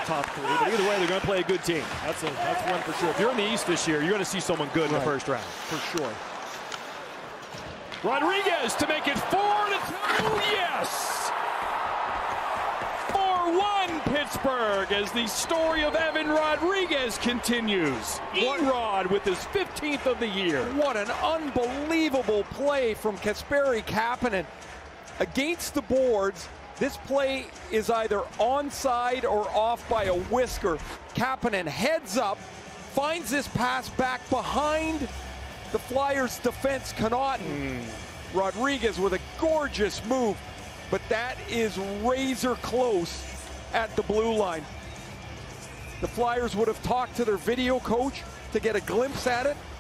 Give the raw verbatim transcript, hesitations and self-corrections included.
top three, but either way, they're going to play a good team. That's a, that's one for sure. If you're in the East this year, you're going to see someone good in right. the first round. For sure. Rodriguez to make it four to two. Yes! four one Pittsburgh as the story of Evan Rodriguez continues. E-Rod with his fifteenth of the year. What an unbelievable play from Kasperi Kapanen. Against the boards, this play is either onside or off by a whisker. Kapanen heads up, finds this pass back behind the Flyers' defense, Connaughton. Mm. Rodriguez with a gorgeous move, but that is razor close at the blue line. The Flyers would have talked to their video coach to get a glimpse at it.